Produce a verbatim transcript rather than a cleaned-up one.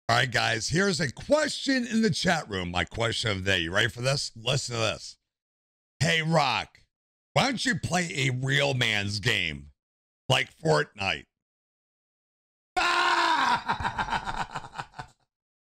All right, guys, here's a question in the chat room. My question of the day. You ready for this? Listen to this. Hey, Rock, why don't you play a real man's game like Fortnite? Ah!